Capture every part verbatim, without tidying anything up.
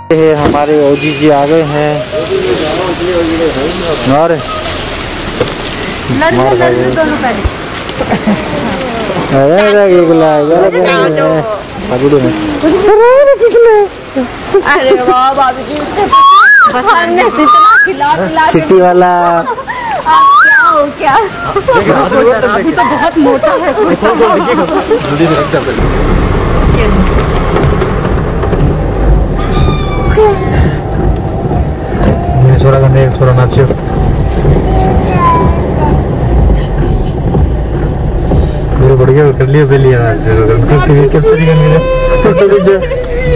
ये हमारे ओजी जी आ गए हैं और अरे वाह भाभी जी, हमने इतना खिला खिला सिटी वाला क्या हो क्या अभी तो बहुत मोटा है। छोरा गंदे छोरा नाचियो मेरे बढ़िया कर लिया पहले यार जरूर कैसे दिखेंगे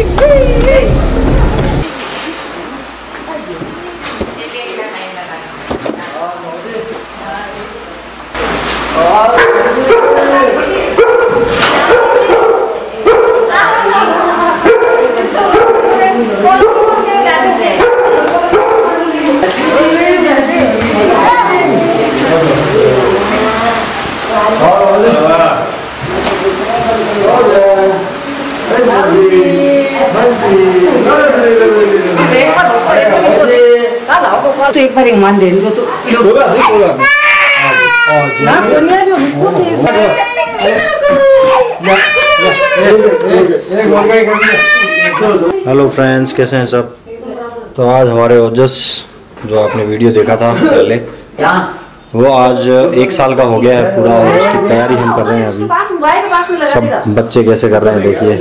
तो एक बार मान दे दो तो ना दुनिया जो रुको थे। हेलो फ्रेंड्स, कैसे हैं सब। तो आज हमारे ओजस जो आपने वीडियो देखा था पहले, वो आज एक साल का हो गया है पूरा और उसकी तैयारी हम कर रहे हैं अभी। सब बच्चे कैसे कर रहे हैं देखिए।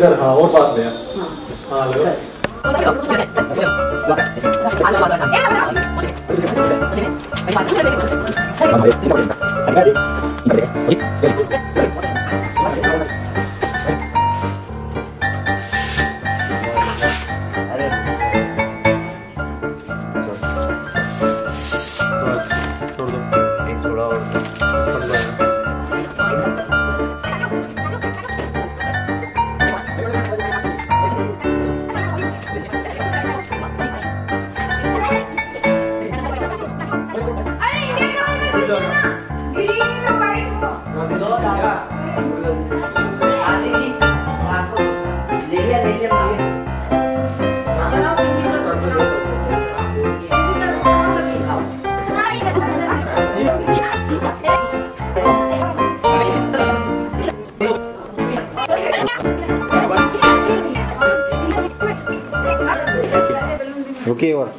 ओके और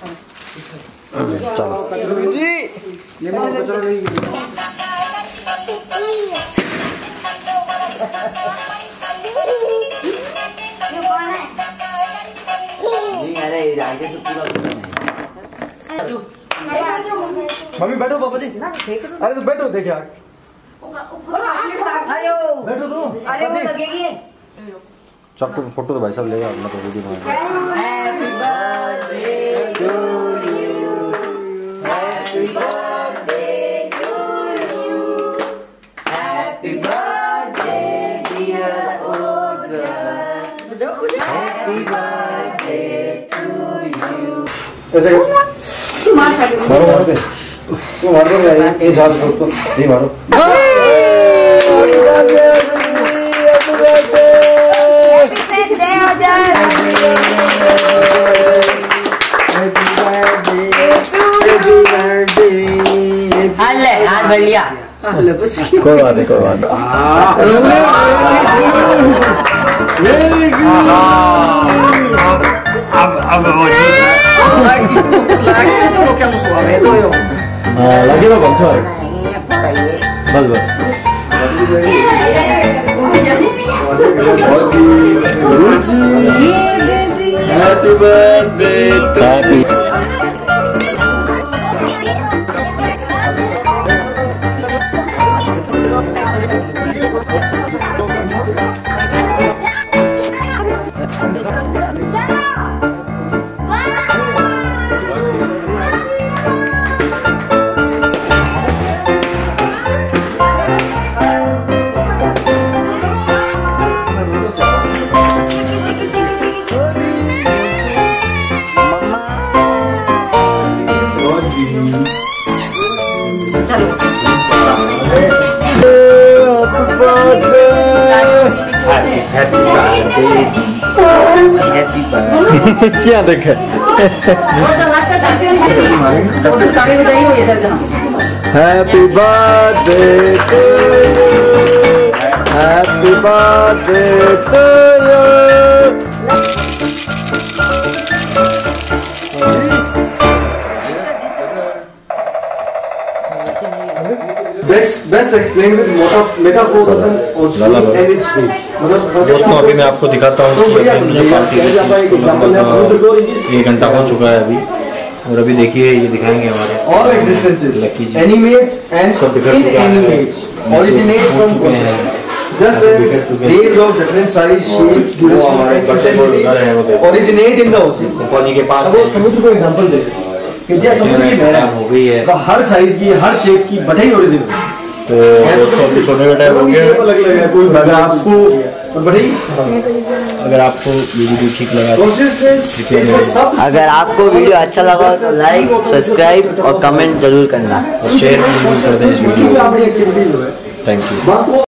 चलो मम्मी बैठो पापा जी। अरे तो बैठो देखिए बैठो तू। अरे वो लगेगी सबको फोटो तो भाई साहब लेगा अपना तो वीडियो बनाएंगे। Happy birthday to you, happy birthday to you, happy birthday dear Ojas, happy birthday to you. ऐसे मार सकते मारो मार दे तू मार दे यार ये साल तो नहीं मारो। बढ़िया कोई बात नहीं कोई बात अब अब लगे वो बंचो बस बस happy birthday happy Happy birthday. Happy birthday क्या देखे happy birthday to you, happy birthday to you. Best best explained with metaphors and also and its way. दोस्तों अभी मैं आपको दिखाता हूँ कि अभी हमने पार्टी की लगभग एक घंटा हो चुका है अभी, और अभी देखिए ये दिखाएंगे हमारे all existences, Lucky ji animates and inanimates originate from just as rays of different size, shape, duration and intensity originate in the ocean. पप्पा जी के पास अब समुद्र को एग्जांपल दे कि जैसे समुद्र की लहर हो गई है, हर साइज की हर शेप की बड़ी ओरिजिन, तो छोटे छोटे हो गए अलग अलग है। कोई अगर आपको बड़ी अगर आपको वीडियो ठीक लगा तो अगर आपको वीडियो अच्छा लगा तो लाइक, सब्सक्राइब और कमेंट जरूर करना, और शेयर भी कर दें इस वीडियो को। Thank you.